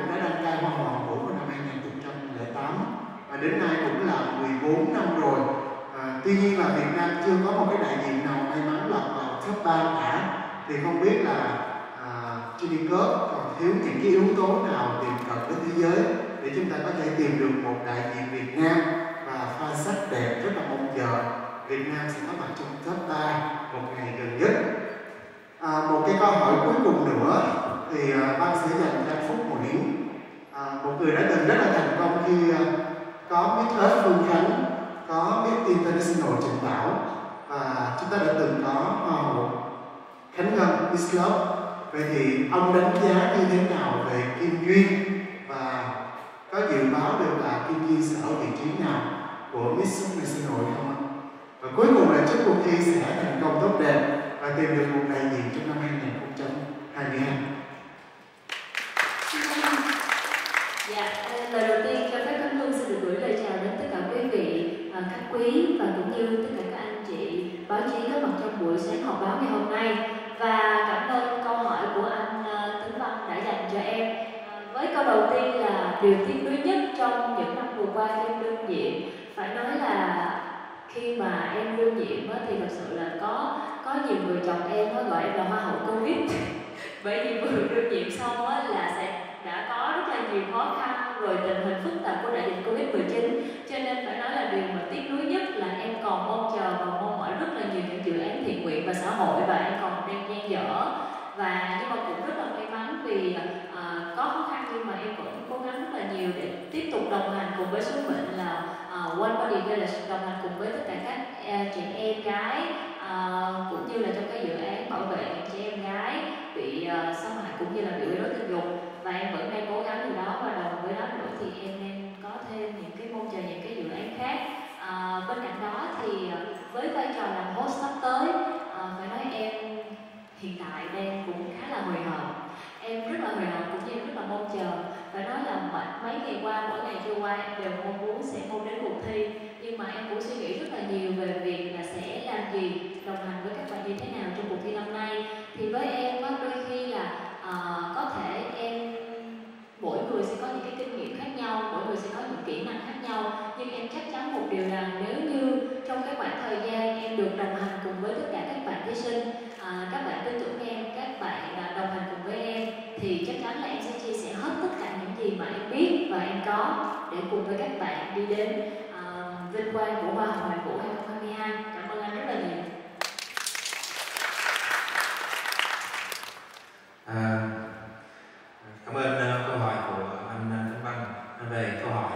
đã đăng cai Hoa hậu Hoàn Vũ vào năm 2008 và đến nay cũng là 14 năm rồi. Tuy nhiên là Việt Nam chưa có một cái đại diện nào may mắn lọt vào top 3 cả. Thì không biết là Ginny Cup còn thiếu những cái yếu tố nào tiềm cận với thế giới để chúng ta có thể tìm được một đại diện Việt Nam và pha sắc đẹp rất là mong chờ Việt Nam sẽ có mặt trong top 3 một ngày gần nhất. Một cái câu hỏi cuối cùng nữa thì Văn sẽ dành cho Phúc Nguyễn, một người đã từng rất là thành công khi có Miss Earth Phương Khánh, có Miss International Trịnh Bảo và chúng ta đã từng có Hoa hậu Khánh Ngân Miss Love. Vậy thì ông đánh giá như thế nào về Kim Duyên và có dự báo được là Kim Duyên sẽ ở vị trí nào của Miss International không ạ? Và cuối cùng là chúc cuộc thi sẽ thành công tốt đẹp và tìm được một đại diện trong năm 2022. Dạ, lời đầu tiên cho phép Cẩm Hương xin được gửi lời chào đến tất cả quý vị khách quý và cũng như tất cả các anh chị báo chí có mặt trong buổi sáng họp báo ngày hôm nay. Và cảm ơn câu hỏi của anh Tấn Văn đã dành cho em. Với câu đầu tiên là điều tiếc nuối nhất trong những năm vừa qua khi em đương nhiệm, phải nói là khi mà em đương nhiệm thì thật sự là có nhiều người chồng em gọi em là Hoa hậu Covid. Bởi vì vừa đương nhiệm xong là đã có rất là nhiều khó khăn rồi tình hình phức tạp của đại dịch Covid-19, cho nên phải nói là điều mà tiếc nuối nhất là em còn mong chờ và mong mỏi rất là nhiều những dự án thiện nguyện và xã hội và em còn đang dang dở. Nhưng mà cũng rất là may mắn vì có khó khăn nhưng mà em vẫn cố gắng rất là nhiều để tiếp tục đồng hành cùng với sứ mệnh là One Body Village, đồng hành cùng với tất cả các chị em gái cũng như là trong cái dự án bảo vệ những chị em gái bị xâm hại cũng như là bị quấy rối tình dục, và em vẫn đang cố gắng điều đó. Và đồng với đó nữa thì em đang có thêm những cái mong chờ những cái dự án khác. Bên cạnh đó thì với vai trò làm host sắp tới, phải nói em hiện tại đang cũng khá là hồi hộp. Em rất là hồi hộp cũng như em rất là mong chờ. Phải nói là mấy ngày qua, mỗi ngày trôi qua em đều mong muốn sẽ mong đến cuộc thi, nhưng mà em cũng suy nghĩ rất là nhiều về việc là sẽ làm gì, đồng hành với các bạn như thế nào trong cuộc thi năm nay. Thì với em đôi khi là có thể mỗi người sẽ có những cái kinh nghiệm khác nhau, mỗi người sẽ có những kỹ năng khác nhau, nhưng em chắc chắn một điều là nếu như trong cái khoảng thời gian em được đồng hành cùng với tất cả các bạn thí sinh, các bạn tin tưởng em, các bạn đồng hành cùng với em, thì chắc chắn là em sẽ chia sẻ hết tất cả những gì mà em biết và em có để cùng với các bạn đi đến vinh quang của Hoa hậu Hoàn Vũ 2022. Cảm ơn anh rất là nhiều. Cảm ơn câu hỏi của anh Tấn Văn về câu hỏi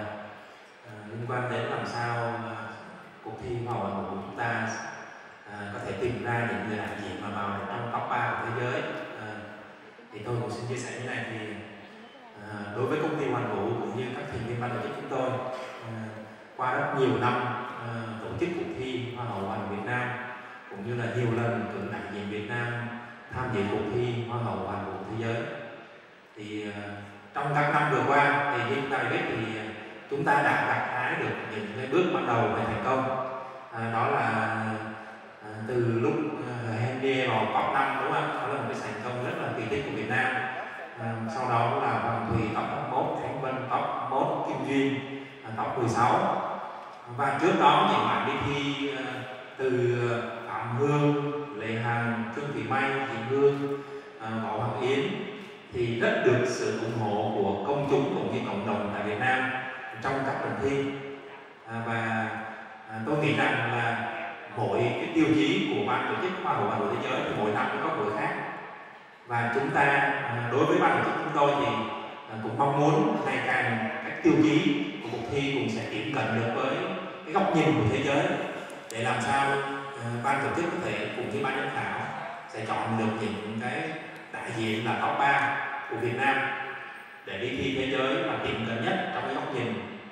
liên quan đến làm sao cuộc thi Hoa hậu Hoàn Vũ của chúng ta có thể tìm ra những người đại diện mà vào trong top 3 của thế giới. Thì tôi cũng xin chia sẻ như này, thì đối với công ty Hoàn Vũ cũng như các thành viên ban tổ chức chúng tôi, qua rất nhiều năm tổ chức cuộc thi Hoa hậu Hoàn Vũ Việt Nam cũng như là nhiều lần cử đại diện Việt Nam tham dự cuộc thi Hoa hậu Hoàn Vũ thế giới, thì trong các năm vừa qua thì như chúng ta biết thì chúng ta đã gặt hái được những cái bước ban đầu về thành công. Đó là từ lúc Henry vào top 5, đúng không? Đó là một cái thành công rất là kỳ tích của Việt Nam. Sau đó là Hoàng Thùy top 1, Khánh Vân top 1, Kim Duyên top 16. Và trước đó những bạn đi thi từ Phạm Hương, Lê Hằng, Trương Thị May, Thị Hương, Võ Hoàng Yến thì rất được sự ủng hộ của công chúng cũng như cộng đồng tại Việt Nam trong các lần thi. Và tôi nghĩ rằng là mỗi cái tiêu chí của ban tổ chức Hoa hậu Hoàn Vũ thế giới thì mỗi năm nó có một khác, và chúng ta đối với ban tổ chức chúng tôi thì cũng mong muốn ngày càng các tiêu chí của cuộc thi cũng sẽ tiếp cận được với cái góc nhìn của thế giới, để làm sao ban tổ chức có thể cùng với ban giám khảo sẽ chọn được những cái đại diện là top 3 của Việt Nam để đi thi thế giới và tiệm cận nhất trong cái góc nhìn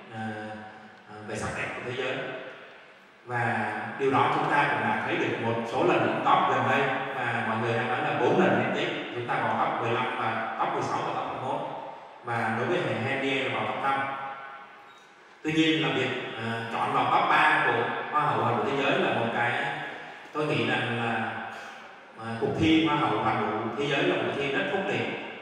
về sắc đẹp của thế giới. Và điều đó chúng ta cũng đã thấy được một số lần top gần đây, và mọi người đang nói là 4 lần liên tiếp chúng ta vào top 15 và top 16 và top 11, và đối với Henry là vào top 5. Tuy nhiên là việc chọn vào top 3 của Hoa hậu Hoàn Vũ thế giới là một cái, tôi nghĩ rằng là cuộc thi Hoa hậu Hoàn Vũ thế giới là một cuộc thi rất khốc liệt,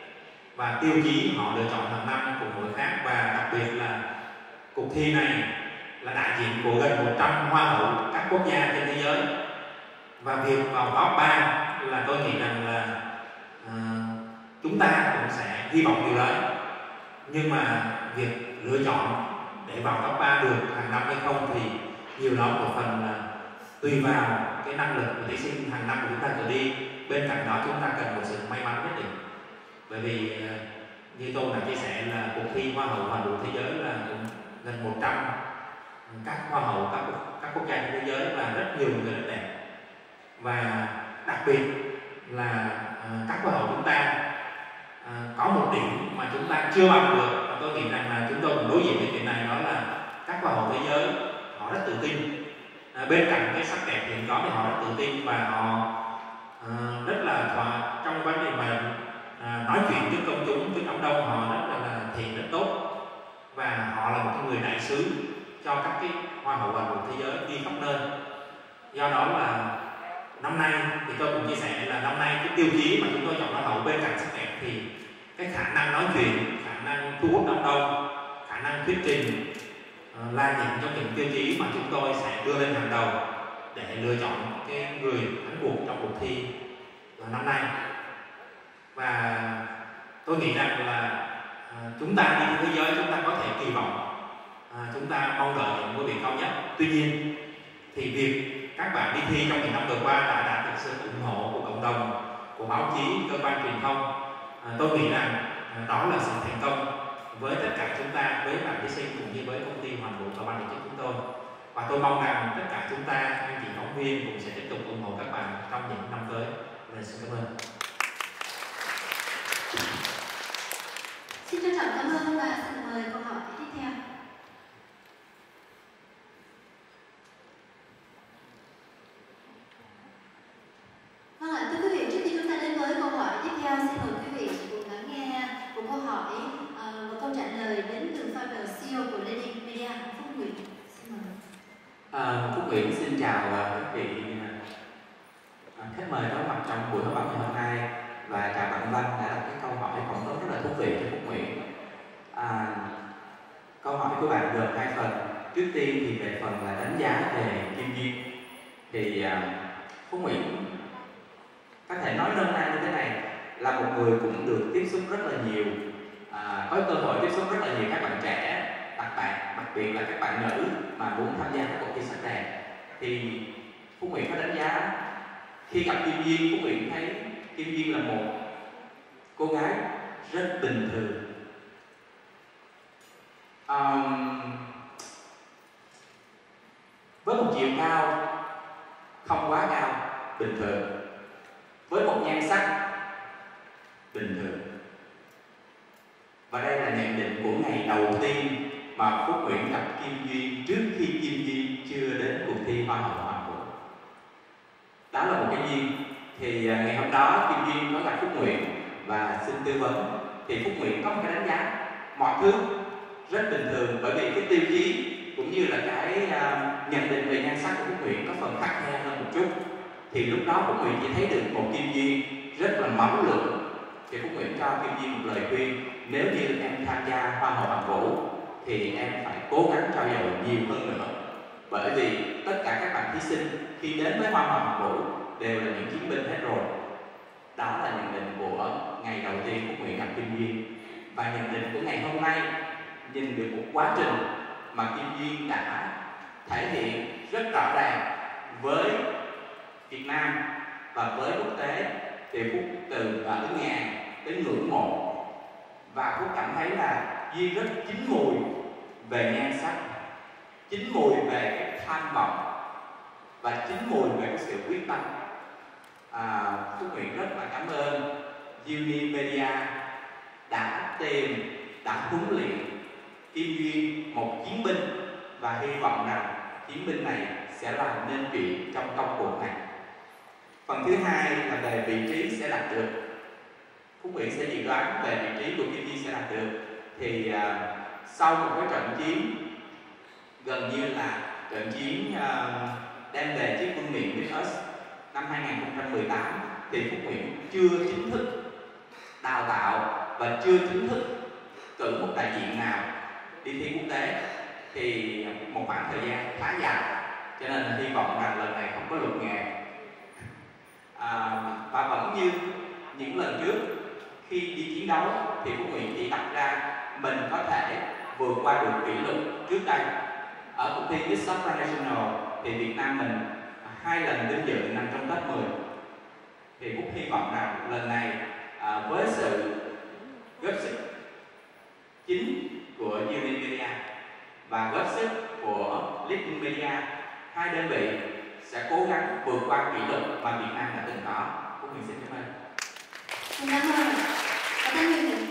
và tiêu chí họ lựa chọn hàng năm cũng mỗi khác, và đặc biệt là cuộc thi này là đại diện của gần 100 hoa hậu các quốc gia trên thế giới, và việc vào top 3 là tôi nghĩ rằng là chúng ta cũng sẽ hy vọng điều đấy, nhưng mà việc lựa chọn để vào top 3 được hàng năm hay không thì nhiều đó một phần là tùy vào cái năng lực của thí sinh hàng năm của chúng ta trở đi. Bên cạnh đó chúng ta cần một sự may mắn nhất định, bởi vì như tôi đã chia sẻ là cuộc thi hoa hậu hoàn vũ thế giới là gần 100 các hoa hậu các quốc gia trên thế giới và rất nhiều người rất đẹp, và đặc biệt là các hoa hậu chúng ta có một điểm mà chúng ta chưa bằng được, và tôi nghĩ rằng là chúng tôi cũng đối diện với chuyện này, đó là các hoa hậu thế giới họ rất tự tin. Bên cạnh cái sắc đẹp hiện có thì họ rất tự tin, và họ rất là trong vấn đề mà nói chuyện với công chúng, với đám đông, họ rất là thiện, rất tốt, và họ là một người đại sứ cho các cái hoa hậu hoàn vũ thế giới đi khắp nơi. Do đó là năm nay thì tôi cũng chia sẻ là năm nay cái tiêu chí mà chúng tôi chọn hoa hậu bên cạnh sắc đẹp thì cái khả năng nói chuyện, khả năng thu hút đám đông, khả năng thuyết trình là những trong những tiêu chí mà chúng tôi sẽ đưa lên hàng đầu để lựa chọn cái người thắng cuộc trong cuộc thi năm nay. Và tôi nghĩ rằng là chúng ta đi thế giới, chúng ta có thể kỳ vọng, chúng ta mong đợi những ngôi vị cao nhất. Tuy nhiên thì việc các bạn đi thi trong những năm vừa qua đã đạt được sự ủng hộ của cộng đồng, của báo chí, cơ quan truyền thông. Tôi nghĩ rằng đó là sự thành công với tất cả chúng ta, với bạn thí sinh cũng như với công ty Hoàn Vũ và ban tổ chức chúng tôi. Và tôi mong rằng tất cả chúng ta, anh chị phóng viên cũng sẽ tiếp tục ủng hộ các bạn trong những năm tới. Xin cảm ơn. Xin trân trọng cảm ơn và xin mời câu hỏi tiếp theo. Vâng ạ, thưa quý vị, trước khi chúng ta đến với câu hỏi tiếp theo, xin mời quý vị cùng lắng nghe một câu hỏi, một câu trả lời đến từ founder CEO của Lady Media, Phúc Nguyễn. Xin mời. Phúc Nguyễn xin chào các vị khách mời có mặt trong buổi họp báo ngày hôm nay, và chào bạn Văn đã đặt cái câu hỏi phỏng vấn rất là thú vị cho Phúc Nguyễn. Câu hỏi của bạn gồm hai phần. Trước tiên thì về phần là đánh giá về Kim Duyên, thì Phúc Nguyễn có thể nói nôm na như thế này, là một người cũng được tiếp xúc rất là nhiều, có cơ hội tiếp xúc rất là nhiều các bạn trẻ, đặc biệt là các bạn nữ mà muốn tham gia các cuộc thi sắc đẹp. Thì Phúc Nguyễn có đánh giá khi gặp Kim Duyên, Phúc Nguyễn thấy Kim Duyên là một cô gái rất bình thường, với một chiều cao không quá cao, bình thường, với một nhan sắc bình thường. Và đây là nhận định của ngày đầu tiên mà Phúc Nguyễn gặp Kim Duyên trước khi Kim Duyên chưa đến cuộc thi Hoa hậu Hoàn Vũ. Đó là một cái duyên. Thì ngày hôm đó Kim Duyên có gặp Phúc Nguyễn và xin tư vấn. Thì Phúc Nguyễn có một cái đánh giá mọi thứ rất bình thường, bởi vì cái tiêu chí cũng như là cái nhận định về nhan sắc của Phúc Nguyễn có phần khắt khe hơn một chút. Thì lúc đó Phúc Nguyễn chỉ thấy được một Kim Duyên rất là máu lửa. Thì Phúc Nguyễn cho Kim Duyên một lời khuyên: nếu như em tham gia Hoa hậu Hoàn Vũ thì em phải cố gắng trau dồi nhiều hơn nữa, bởi vì tất cả các bạn thí sinh khi đến với Hoa hậu Hoàn Vũ đều là những chiến binh hết rồi. Đó là nhận định của ngày đầu tiên Phúc Nguyễn gặp Kim Duyên. Và nhận định của ngày hôm nay nhìn được một quá trình mà Kim Duyên đã thể hiện rất rõ ràng với Việt Nam và với quốc tế. Thì Phúc từ ngỡ ngàng đến ngưỡng mộ, và Phúc cảm thấy là Duyên rất chín mùi về nhan sắc, chín mùi về cái tham vọng và chín mùi về cái sự quyết tâm. Phúc Nguyễn rất là cảm ơn Uni Media đã tìm, đã huấn luyện Kim Duyên một chiến binh, và hy vọng rằng chiến binh này sẽ làm nên chuyện trong công cuộc này. Phần thứ hai là về vị trí sẽ đạt được. Phúc Nguyễn sẽ dự đoán về vị trí của Kim Duyên sẽ đạt được. Thì sau một cái trận chiến gần như là trận chiến đem về chiếc vương miện Miss Earth năm 2018, thì Phúc Nguyễn chưa chính thức đào tạo và chưa chính thức cử một đại diện nào đi thi quốc tế thì một khoảng thời gian khá dài, cho nên là hy vọng rằng lần này không có luật nghề. Và vẫn như những lần trước, khi đi chiến đấu thì Phúc Nguyễn chỉ đặt ra mình có thể vượt qua được kỷ lục trước đây. Ở cuộc thi Miss Supranational thì Việt Nam mình 2 lần vinh dự nằm trong top 10. Thì Phúc hy vọng rằng lần này với sự góp sức chính của Unimedia và góp sức của Leading Media, hai đơn vị sẽ cố gắng vượt qua kỷ lục mà Việt Nam đã từng có. Phúc Nguyễn xin cảm ơn. Xin cảm ơn. Và thân